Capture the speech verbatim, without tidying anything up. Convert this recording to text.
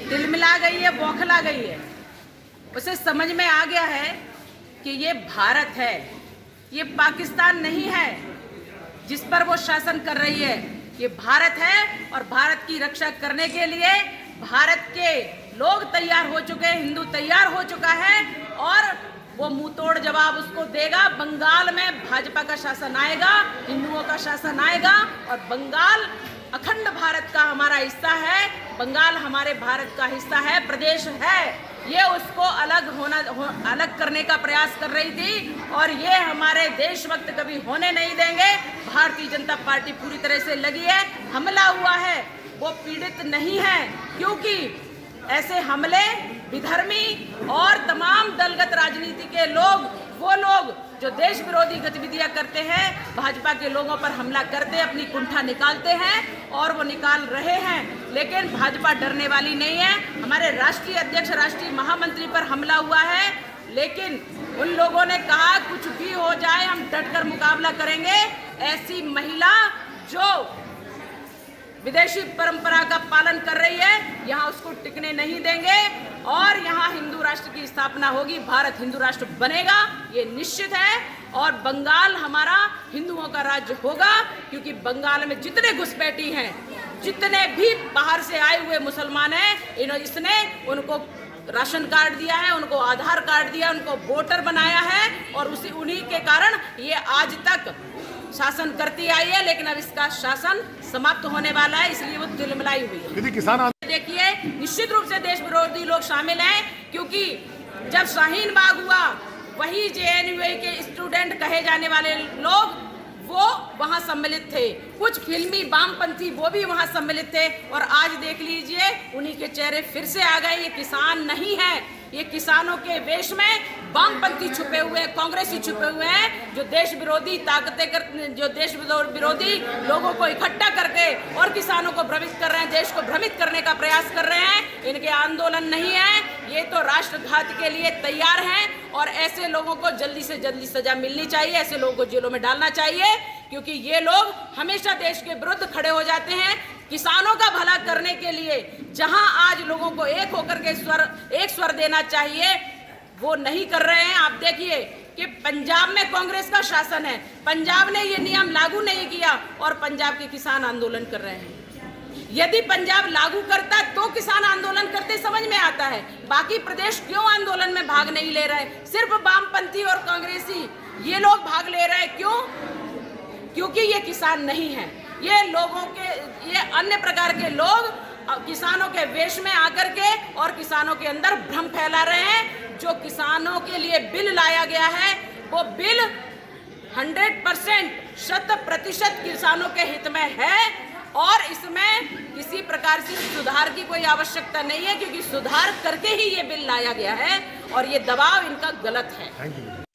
तिलमिला गई है, बौखला गई है। उसे समझ में आ गया है कि ये भारत है, ये पाकिस्तान नहीं है जिस पर वो शासन कर रही है। ये भारत है और भारत की रक्षा करने के लिए भारत के लोग तैयार हो चुके हैं, हिंदू तैयार हो चुका है और वो मुंह तोड़ जवाब उसको देगा। बंगाल में भाजपा का शासन आएगा, हिंदुओं का शासन आएगा और बंगाल अखंड भारत का हमारा हिस्सा है। बंगाल हमारे भारत का हिस्सा है, प्रदेश है। ये उसको अलग होना हो, अलग करने का प्रयास कर रही थी और ये हमारे देशभक्त कभी होने नहीं देंगे। भारतीय जनता पार्टी पूरी तरह से लगी है। हमला हुआ है, वो पीड़ित नहीं है, क्योंकि ऐसे हमले विधर्मी और तमाम दलगत राजनीति के लोग, वो लोग जो देश विरोधी गतिविधियां करते हैं, भाजपा के लोगों पर हमला करते, अपनी कुंठा निकालते हैं और वो निकाल रहे हैं। लेकिन भाजपा डरने वाली नहीं है। हमारे राष्ट्रीय अध्यक्ष, राष्ट्रीय महामंत्री पर हमला हुआ है, लेकिन उन लोगों ने कहा कुछ भी हो जाए हम डटकर मुकाबला करेंगे। ऐसी महिला जो विदेशी परंपरा का पालन कर रही है, यहाँ उसको टिकने नहीं देंगे और यहाँ हिंदू राष्ट्र की स्थापना होगी। भारत हिंदू राष्ट्र बनेगा, ये निश्चित है। और बंगाल हमारा हिंदुओं का राज्य होगा, क्योंकि बंगाल में जितने घुसपैठी हैं, जितने भी बाहर से आए हुए मुसलमान हैं, इन्होंने इसने उनको राशन कार्ड दिया है, उनको आधार कार्ड दिया, उनको वोटर बनाया है और उसी उन्हीं के कारण ये आज तक शासन करती आई है। लेकिन अब इसका शासन समाप्त होने वाला है, इसलिए वो तिलमिलाई हुई है। यदि किसान देखिए, निश्चित रूप से देश विरोधी लोग शामिल हैं, क्योंकि जब शाहीन बाग हुआ, वही जे एन यू के स्टूडेंट कहे जाने वाले लोग वो वहां सम्मिलित थे। कुछ फिल्मी वामपंथी वो भी वहां सम्मिलित थे और आज देख लीजिए उन्हीं के चेहरे फिर से आ गए। ये किसान नहीं है, ये किसानों के वेश में वामपंथी छुपे हुए हैं, कांग्रेसी छुपे हुए हैं, जो देश विरोधी ताकतें कर जो देश विरोधी लोगों को इकट्ठा करके और किसानों को भ्रमित कर रहे हैं, देश को भ्रमित करने का प्रयास कर रहे हैं। इनके आंदोलन नहीं है, ये तो राष्ट्रघात के लिए तैयार हैं और ऐसे लोगों को जल्दी से जल्दी सजा मिलनी चाहिए, ऐसे लोगों को जेलों में डालना चाहिए, क्योंकि ये लोग हमेशा देश के विरुद्ध खड़े हो जाते हैं। किसानों का भला करने के लिए जहां आज लोगों को एक होकर के स्वर एक स्वर देना चाहिए, वो नहीं कर रहे हैं। आप देखिए कि पंजाब में कांग्रेस का शासन है, पंजाब ने ये नियम लागू नहीं किया और पंजाब के किसान आंदोलन कर रहे हैं। यदि पंजाब लागू करता तो किसान आंदोलन करते, समझ में आता है। बाकी प्रदेश क्यों आंदोलन में भाग नहीं ले रहे? सिर्फ वामपंथी और कांग्रेसी ये लोग भाग ले रहे हैं, क्यों? क्योंकि ये किसान नहीं है। ये लोगों के ये अन्य प्रकार के लोग किसानों के वेश में आकर के और किसानों के अंदर भ्रम फैला रहे हैं। जो किसानों के लिए बिल लाया गया है, वो बिल हंड्रेड परसेंट शत प्रतिशत किसानों के हित में है और इसमें किसी प्रकार से सुधार की कोई आवश्यकता नहीं है, क्योंकि सुधार करके ही ये बिल लाया गया है और ये दबाव इनका गलत है।